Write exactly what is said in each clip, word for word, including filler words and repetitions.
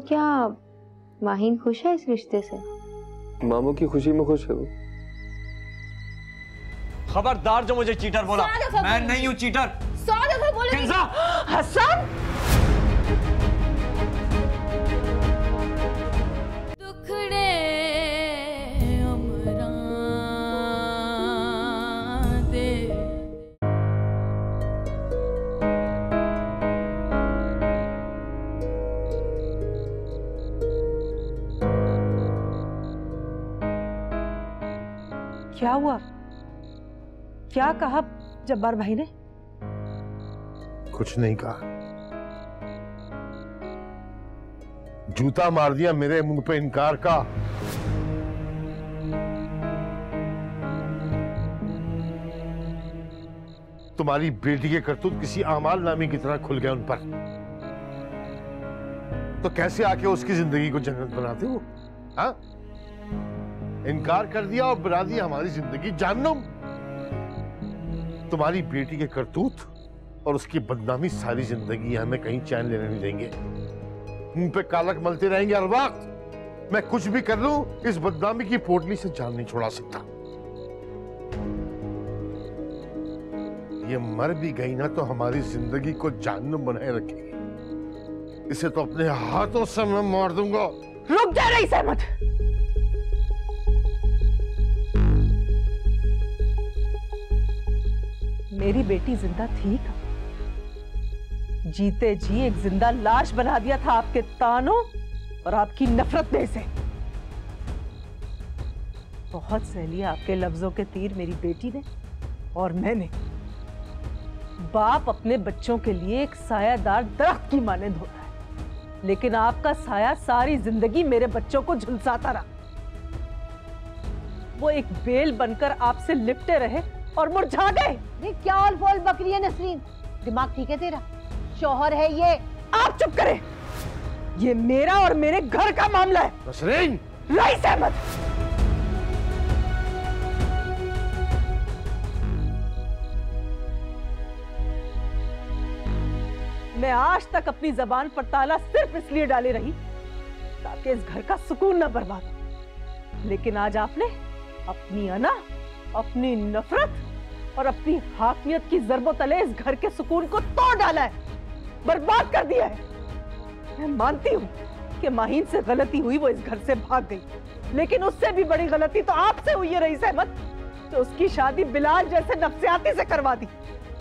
क्या माहीन खुश है इस रिश्ते से? मामू की खुशी में खुश है वो। खबरदार जो मुझे चीटर बोला, मैं नहीं हूँ चीटर। सौ दफा बोले हसन। दुखड़े उमरां दे। क्या हुआ? क्या कहा जब्बार भाई ने? कुछ नहीं कहा, जूता मार दिया मेरे मुंह पे इनकार का। तुम्हारी बेटी के करतूत किसी आमाल नामी की तरह खुल गए उन पर, तो कैसे आके उसकी जिंदगी को जन्नत बनाते हो? हाँ, इनकार कर दिया और बना दिया हमारी जिंदगी जहन्नुम। तुम्हारी बेटी के करतूत और उसकी बदनामी सारी जिंदगी हमें कहीं चैन लेने नहीं देंगे। मुंह पे कालक मलते रहेंगे हर वक्त। मैं कुछ भी कर लूं, इस बदनामी की पोटली से जान नहीं छुड़ा सकता। ये मर भी गई ना तो हमारी जिंदगी को जहन्नुम बनाए रखेगी। इसे तो अपने हाथों से मैं मार दूंगा। रुक जा रही सहमत। मेरी बेटी जिंदा थी क्या? जीते जी एक जिंदा लाश बना दिया था आपके तानों और आपकी नफरत में से। बहुत सहली आपके लफ्जों के तीर मेरी बेटी ने और मैंने। बाप अपने बच्चों के लिए एक सायादार दरख्त की मानंद होता है, लेकिन आपका साया सारी जिंदगी मेरे बच्चों को झुलसाता रहा। वो एक बेल बनकर आपसे लिपटे रहे और मुरझा गए। ये क्या ऑल फॉल बकरी है नसरीन? दिमाग ठीक है तेरा? शौहर है ये। आप चुप करें, ये मेरा और मेरे घर का मामला है। नसरीन! रईस अहमद, मैं आज तक अपनी जबान पर ताला सिर्फ इसलिए डाले रही ताकि इस घर का सुकून न बर्बाद हो, लेकिन आज आपने अपनी अना, अपनी नफरत और अपनी हाकिमियत की जरबों तले इस घर के सुकून को तोड़ डाला है, बर्बाद कर दिया है। मैं मानती हूँ कि माहीन से गलती हुई, वो इस घर से भाग गई, लेकिन उससे भी बड़ी गलती तो आपसे हुई है रईस अहमद, तो उसकी शादी बिलाल जैसे नफ्सियाती से करवा दी।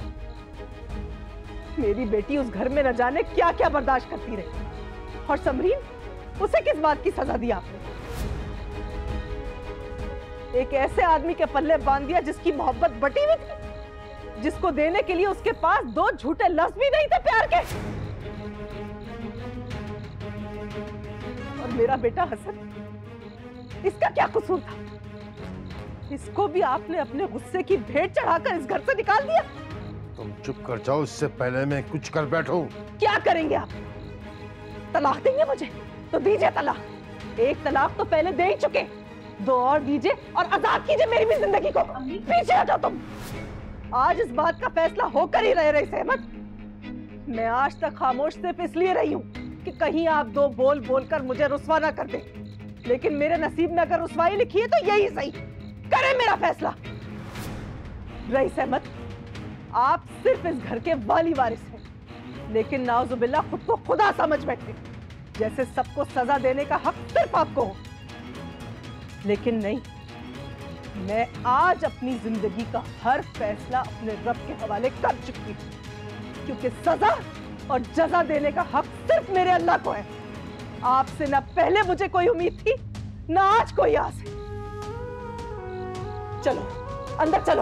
मेरी बेटी उस घर में न जाने क्या क्या बर्दाश्त करती रही, और समरीन, उसे किस बात की सजा दी आपने? एक ऐसे आदमी के पल्ले बांध दिया जिसकी मोहब्बत बटी हुई थी, जिसको देने के लिए उसके पास दो झूठे लफ्ज भी नहीं थे प्यार के। और मेरा बेटा हसन, इसका क्या कसूर था? इसको भी आपने अपने गुस्से की भेंट चढ़ाकर इस घर से निकाल दिया। तुम चुप कर जाओ, इससे पहले मैं कुछ कर बैठूं। क्या करेंगे आप? तलाक देंगे मुझे? तो दीजिए तलाक। एक तलाक तो पहले दे ही चुके, दो और दीजिए और आजाद कीजिए मेरी भी जिंदगी को। पीछे हटो तुम। आज इस बात का फैसला होकर ही रह रही अहमद। मैं आज तक खामोश सिर्फ इसलिए रही हूँ कि कहीं आप दो बोल बोलकर मुझे रुस्वा ना कर दे, लेकिन मेरे नसीब में अगर रुस्वाई लिखी है तो यही सही। करें मेरा फैसला। रईस अहमद, आप सिर्फ इस घर के वाली वारिस हैं, लेकिन नाउजुबिल्लाह खुद को खुदा समझ बैठे, जैसे सबको सजा देने का हक सिर्फ आपको हो। लेकिन नहीं, मैं आज अपनी जिंदगी का हर फैसला अपने रब के हवाले कर चुकी हूँ, क्योंकि सजा और जजा देने का हक सिर्फ मेरे अल्लाह को है। आपसे ना पहले मुझे कोई उम्मीद थी, ना आज कोई आस है। चलो अंदर चलो।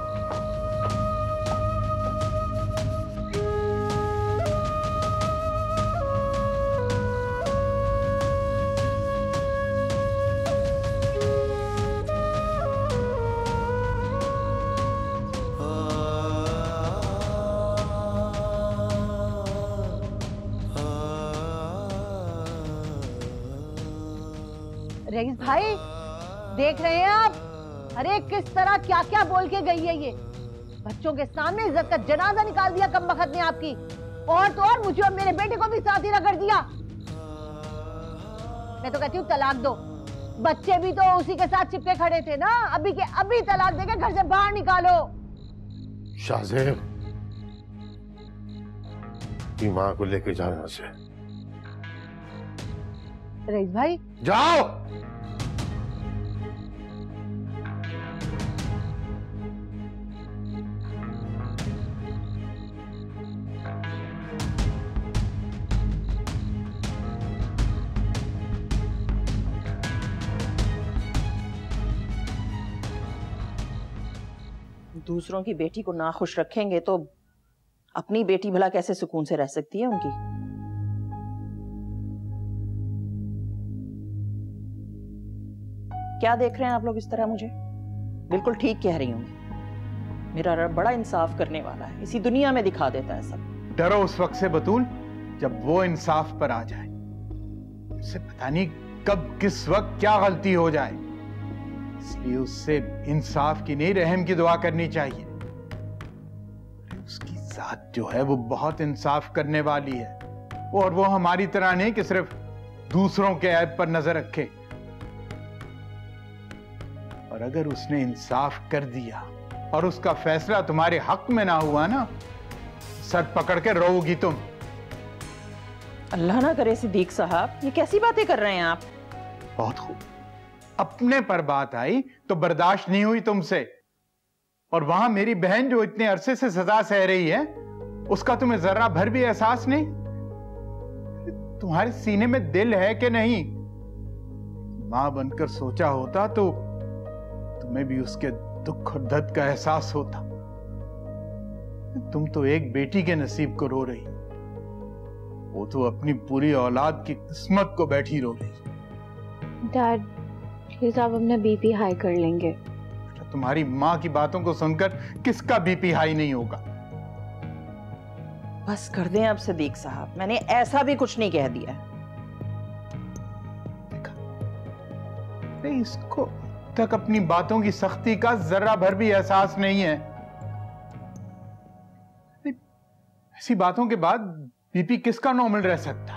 रईस भाई, देख रहे हैं आप, अरे किस तरह क्या क्या बोल के गई है ये। बच्चों के सामने इज्जत का जनाजा निकाल दिया कमबख्त ने आपकी, और तो और मुझे और मेरे बेटे को भी साथ ही रगड़ दिया। मैं तो कहती हूँ तलाक दो। बच्चे भी तो उसी के साथ चिपके खड़े थे ना, अभी के अभी तलाक देके घर से बाहर निकालो। शाहजेब, की माँ को लेके जाओ यहाँ से। रईस भाई जाओ। दूसरों की बेटी को ना खुश रखेंगे तो अपनी बेटी भला कैसे सुकून से रह सकती है उनकी? क्या देख रहे हैं आप लोग इस तरह मुझे? बिल्कुल ठीक कह रही हूँ। मेरा रब बड़ा इंसाफ करने वाला है, इसी दुनिया में दिखा देता है सब। डरो उस वक्त से बतूल जब वो इंसाफ पर आ जाए। उससे पता नहीं कब किस वक्त क्या गलती हो जाए, इसलिए उससे इंसाफ की नहीं रहम की दुआ करनी चाहिए। उसकी जात जो है वो बहुत इंसाफ करने वाली है, और वो हमारी तरह नहीं कि सिर्फ दूसरों के ऐब पर नजर रखे। और अगर उसने इंसाफ कर दिया और उसका फैसला तुम्हारे हक में ना हुआ ना, सर पकड़ के रोओगी तुम। अल्लाह ना करे सिद्दीक साहब, ये कैसी बातें कर रहे हैं आप? बहुत खूब, अपने पर बात आई तो बर्दाश्त नहीं हुई तुमसे, और वहां मेरी बहन जो इतने अरसे से सजा सह रही है उसका तुम्हें जरा भर भी एहसास नहीं? तुम्हारे सीने में दिल है कि नहीं? मां बनकर सोचा होता तो तुम्हें भी उसके दुख और दर्द का एहसास होता। तुम तो एक बेटी के नसीब को रो रही, वो तो अपनी पूरी औलाद की किस्मत को बैठी रो रही। डैड प्लीज आप अपना बीपी हाई कर लेंगे। तुम्हारी माँ की बातों को सुनकर किसका बीपी हाई नहीं होगा? बस कर दें अब सिद्दीक साहब, मैंने ऐसा भी कुछ नहीं कह दिया। देखा, इसको तक अपनी बातों की सख्ती का जरा भर भी एहसास नहीं है। ऐसी बातों के बाद बीपी किसका नॉर्मल रह सकता है?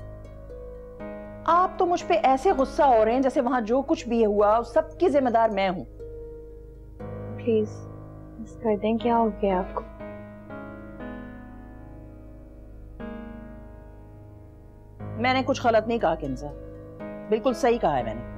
आप तो मुझ पे ऐसे गुस्सा हो रहे हैं जैसे वहां जो कुछ भी हुआ उस सबकी जिम्मेदार मैं हूं। प्लीज कर दें, क्या हो गया आपको? मैंने कुछ गलत नहीं कहा किंजा, बिल्कुल सही कहा है मैंने।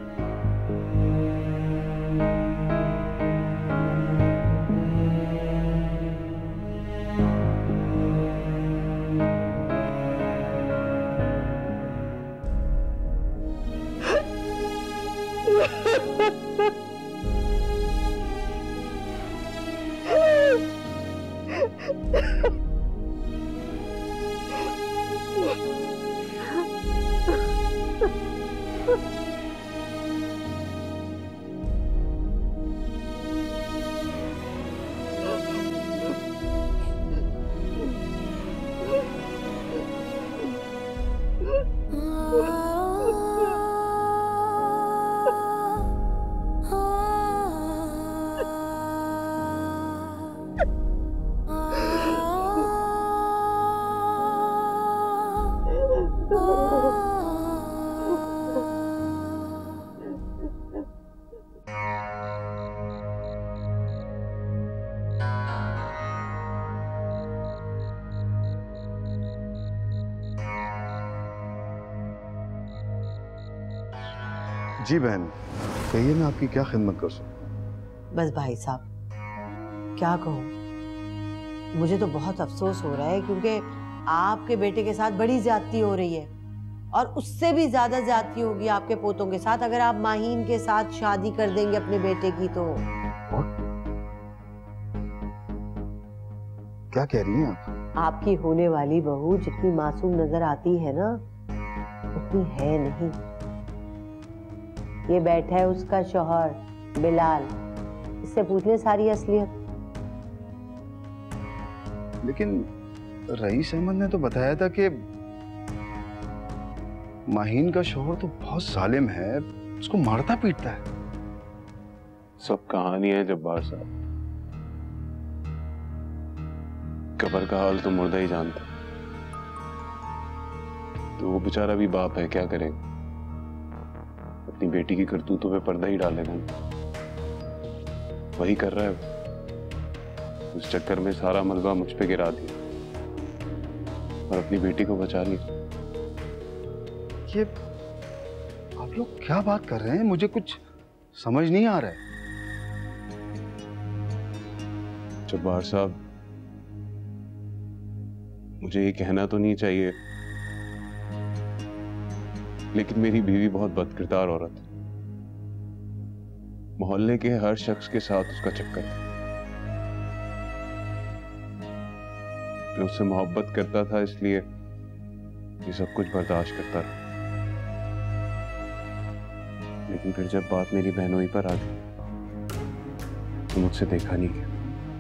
जी बहन, कहिए मैं आपकी क्या खिदमत कर सकूं? बस भाई साहब क्या कहूँ, मुझे तो बहुत अफसोस हो रहा है क्योंकि आपके बेटे के साथ बड़ी ज्यादती हो रही है, और उससे भी ज्यादा ज्यादती होगी आपके पोतों के साथ अगर आप माहीन के साथ शादी कर देंगे अपने बेटे की तो। और? क्या कह रही हैं आप? आपकी होने वाली बहू जितनी मासूम नजर आती है ना उतनी है नहीं। ये बैठा है उसका शौहर बिलाल, इससे पूछ ले सारी असलियत। लेकिन रईस अहमद ने तो बताया था कि माहीन का शौहर तो बहुत जालिम है, उसको मारता पीटता है। सब कहानी है जब्बार साहब, कब्र का हाल तो मुर्दा ही जानता, तो वो बेचारा भी बाप है, क्या करेगा। अपनी बेटी की करतूतों पे पर्दा ही डालेगा। वही कर रहा है। उस चक्कर में सारा मलबा मुझ पे गिरा दिया और अपनी बेटी को बचा लिया। ये आप लोग क्या बात कर रहे हैं? मुझे कुछ समझ नहीं आ रहा है। जब्बार साहब, मुझे ये कहना तो नहीं चाहिए, लेकिन मेरी बीवी बहुत बदकिरदार औरत है। मोहल्ले के हर शख्स के साथ उसका चक्कर था। मैं उससे मोहब्बत करता था, इसलिए ये सब कुछ बर्दाश्त करता रहा। लेकिन फिर जब बात मेरी बहनों ही पर आ गई तो मुझसे देखा नहीं गया।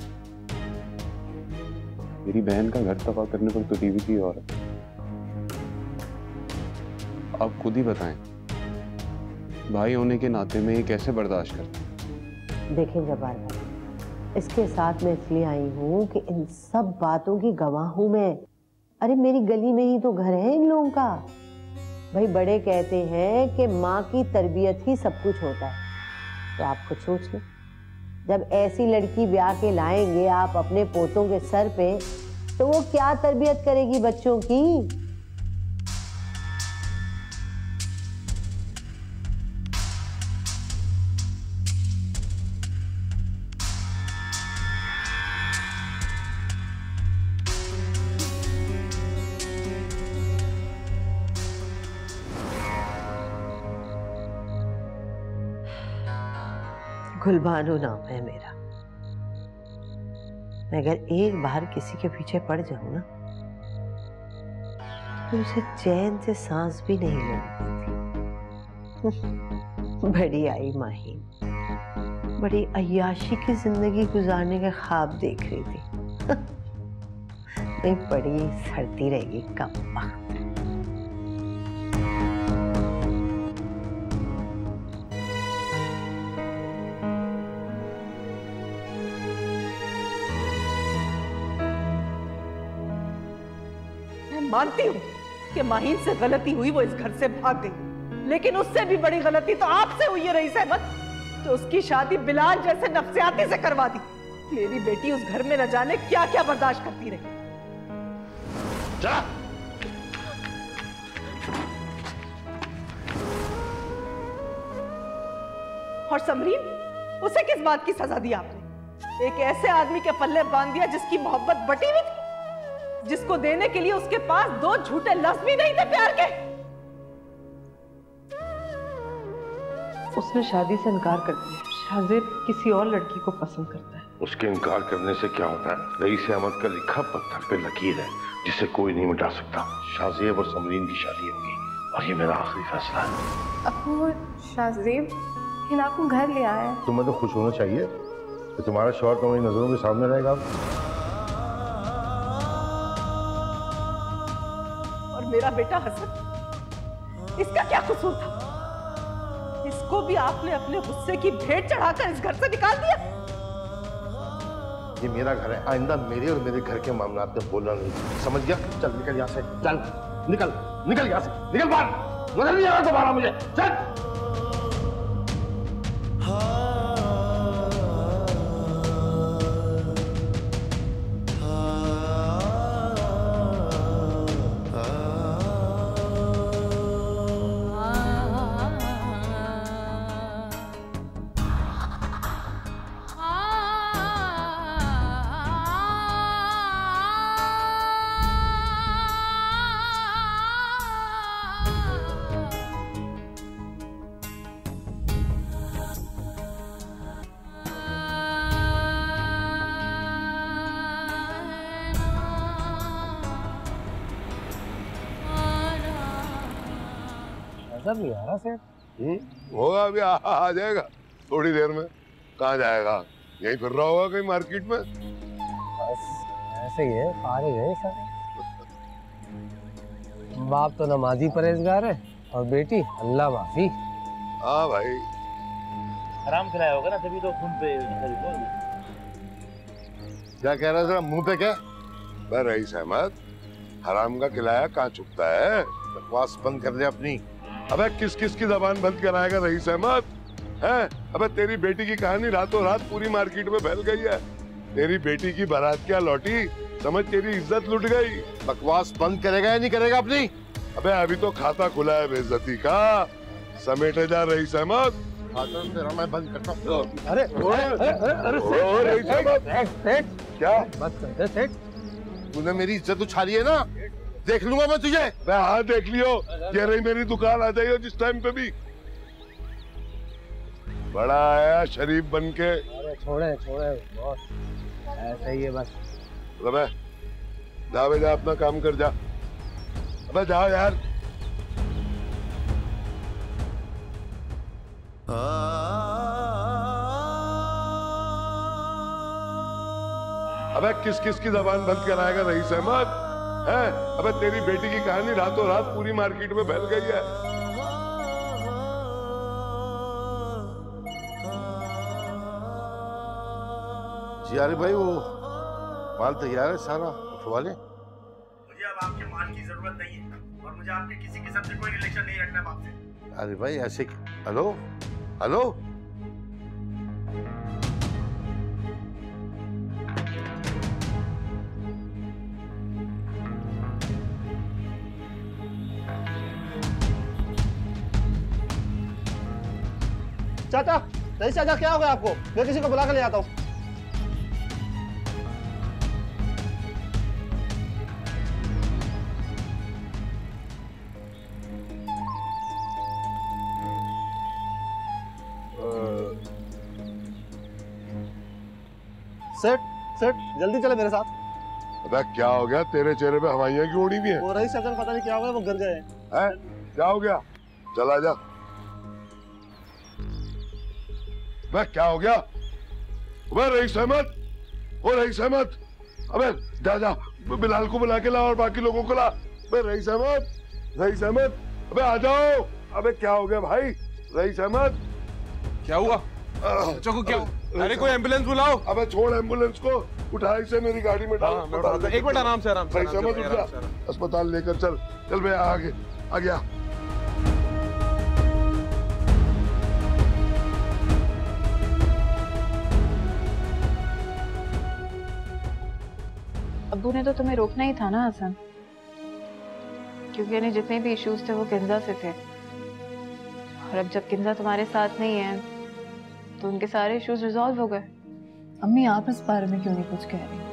मेरी बहन का घर तबाह करने पर तुली हुई थी औरत। आप खुद ही बताएं, भाई होने के नाते में ये कैसे बर्दाश्त करते? देखें जब्बार भाई, इसके साथ मैं इसलिए आई हूँ कि इन सब बातों की गवाह हूँ मैं। अरे मेरी गली में ही तो घर है इन लोगों का। भाई बड़े कहते हैं कि माँ की तरबियत ही सब कुछ होता है। तो आप खुद सोच लें, जब ऐसी लड़की ब्याह के लाएंगे आप अपने पोतों के सर पे, तो वो क्या तरबियत करेगी बच्चों की? गुल बानो नाम है मेरा। मैं अगर एक बार किसी के पीछे पड़ जाऊं ना, तो उसे चैन से सांस भी नहीं लेने देती। बड़ी आई माहीन, बड़ी अय्याशी की जिंदगी गुजारने का ख्वाब देख रही थी। मैं बड़ी सड़ती रहेगी कम वक्त। मानती हूँ कि माहीन से गलती हुई, वो इस घर से भाग गई, लेकिन उससे भी बड़ी गलती तो आपसे हुई है रईस अहमद, तो उसकी शादी बिलाल जैसे नफ्सियाती से करवा दी। मेरी बेटी उस घर में न जाने क्या क्या बर्दाश्त करती रही। चला। और समरीन, उसे किस बात की सजा दी आपने? एक ऐसे आदमी के पल्ले बांध दिया जिसकी मोहब्बत बटी हुई थी, जिसको देने के लिए उसके पास दो झूठे लफ्ज भी नहीं थे प्यार के। उसने शादी से इनकार कर दिया। शाहजेब किसी और लड़की को पसंद करता है। उसके इनकार करने से क्या होता है? रईस अहमद का लिखा पत्थर पे लकीर है जिसे कोई नहीं मिटा सकता। शाहजेब और समरीन की शादी होगी और ये मेरा आखिरी फैसला है। अब वो शाहजेब हिना को घर ले आया है। तुम्हें तो खुश होना चाहिए कि तुम्हारा शौहर तुम्हारी नजरों के सामने रहेगा। मेरा बेटा हसन, इसका क्या कसूर था? इसको भी आपने अपने गुस्से की भेंट चढ़ाकर इस घर से निकाल दिया। ये मेरा घर है, आइंदा मेरे और मेरे घर के मामलात में बोलना नहीं, समझ गया? चल निकल यहाँ से, चल निकल निकल यहाँ से, निकल बाहर, नजर नहीं आ रहा दोबारा मुझे, चल। नहीं आ रहा सर। होगा अभी, आ, आ जाएगा थोड़ी देर में। कहाँ जाएगा? यहीं फिर रहा होगा कहीं मार्केट में। बस ऐसे ही है, पारे गए सर। बाप तो नमाजी परहेजगार है और बेटी अल्लाह माफी। हाँ भाई, हराम खिलाया होगा ना, तभी तो खून पे। क्या कह रहा है? मुंह पे क्या? रईस अहमद, हराम का खिलाया कहाँ चुकता है? बकवास बंद कर दे अपनी। अबे किस किस की जबान बंद कराएगा रईस अहमद? है अबे तेरी बेटी की कहानी रातों रात पूरी मार्केट में फैल गई है। तेरी बेटी की बारात क्या लौटी, समझ तेरी इज्जत लुट गई। बकवास बंद करेगा या नहीं करेगा अपनी? अबे अभी तो खाता खुला है बेइज्जती का, समेटे जा रईस अहमद। खाता तेरा मैं बंद करता हूँ। अरे अरे अरे रईस अहमद क्या बात कर रहे सेठ? तूने मेरी इज्जत उछाली है ना, देख लूंगा मैं तुझे। मैं हाँ देख लियो, ये रही मेरी दुकान, आ जाइयो जिस टाइम पे भी। बड़ा आया शरीफ बन के। अरे छोड़े छोड़े बहुत ऐसा ही है बस। अबे जा बे जा, अपना काम कर जा। अबे जाओ यार। अबे किस किस की जबान बंद कराएगा रईस अहमद? है अबे तेरी बेटी की कहानी रातों रात पूरी मार्केट में फैल गई है। जी अरे भाई वो माल तैयार है सारा, उठवा ले। मुझे अब आपके माल की जरूरत नहीं है और मुझे आपके किसी किस्म से कोई रिलेशन नहीं रखना है आपसे। अरे भाई ऐसे हेलो हेलो चाचा, रईस चाचा क्या हो गया आपको? मैं किसी को बुला कर ले आता हूँ। सेठ सेठ जल्दी चले मेरे साथ। अबे क्या हो गया, तेरे चेहरे पे हवाइयां क्यों उड़ी हुई हैं? वो रईस चाचा को पता नहीं क्या हो गया, वो गिर गए हैं। हैं? क्या हो गया? चला जा। अबे क्या हो गया? अबे रईस अहमद, ओ रईस अहमद, अबे जा जा बिलाल को बुला के ला और बाकी लोगों को ला। अबे रईस अहमद, रईस अहमद, अबे आ जाओ। अबे क्या हो गया भाई? रईस अहमद क्या हुआ? बच्चों को क्या? अरे कोई एम्बुलेंस बुलाओ। अबे छोड़ एम्बुलेंस को, उठा इसे मेरी गाड़ी में डाल। हाँ, एक मिनट आराम से आराम से। रईस अहमद उठ जा, अस्पताल लेकर चल। चल भैया आगे आ गया। अब्बू ने तो तुम्हें रोकना ही था ना हसन, क्योंकि यानी जितने भी इश्यूज थे वो किंजा से थे, और अब जब किंजा तुम्हारे साथ नहीं है तो उनके सारे इश्यूज रिजॉल्व हो गए। अम्मी आप इस बारे में क्यों नहीं कुछ कह रही?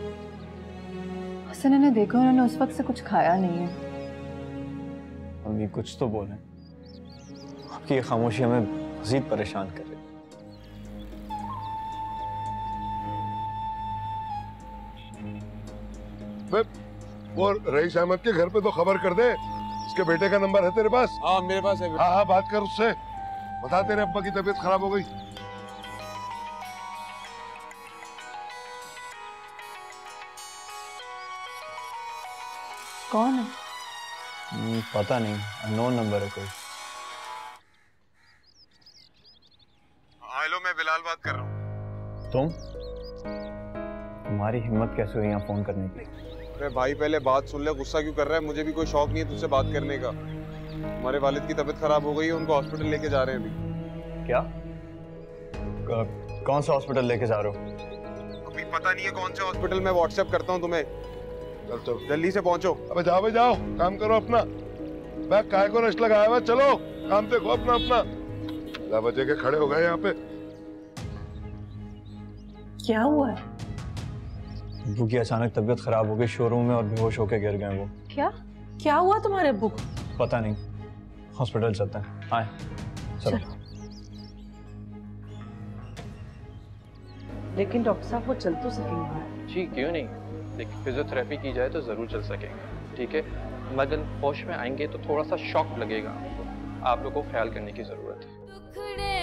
हसन ने देखा, उन्होंने उस वक्त से कुछ खाया नहीं है। अम्मी कुछ तो बोलें, आपकी ये खामोशी हमें मजीद परेशान कर रही। वो रईस अहमद के घर पे तो खबर कर दे। इसके बेटे का नंबर है तेरे पास? हाँ मेरे पास है। हाँ हाँ बात कर उससे, बता तेरे अब्बा की तबीयत खराब हो गई। कौन है? पता नहीं, अननोन नंबर है कोई। हेलो मैं बिलाल बात कर रहा हूँ। तुम? तुम्हारी हिम्मत कैसे हुई यहाँ फोन करने की? अरे भाई पहले बात सुन ले, गुस्सा क्यों कर रहा है? मुझे भी कोई शौक नहीं है तुझसे बात करने का। हमारे वालिद की तबीयत खराब हो गई है, उनको हॉस्पिटल लेके जा रहे हैं अभी। क्या? कौन सा हॉस्पिटल लेके जा रहे हो? अभी पता नहीं है कौन से हॉस्पिटल, मैं व्हाट्सएप करता हूँ तुम्हें। चल चल जल्दी से पहुंचो। अबे जाओ बे जाओ, काम करो अपना। मैं काय को रश लगाया हुआ, चलो काम देखो अपना अपना। दस बजे के खड़े हो गए यहाँ पे। क्या हुआ है? अब्बू की अचानक तबीयत खराब हो गई शोरूम में और बेहोश होकर गिर गए वो। क्या क्या हुआ तुम्हारे अब्बू को? पता नहीं, हॉस्पिटल चलते हैं। आए चलो। लेकिन डॉक्टर साहब वो चल तो सकेंगे? जी क्यों नहीं, देखिए फिजियोथेरेपी की जाए तो ज़रूर चल सकेंगे। ठीक है, मगर होश में आएंगे तो थोड़ा सा शॉक लगेगा आपको, आप लोगों को ख्याल करने की ज़रूरत है।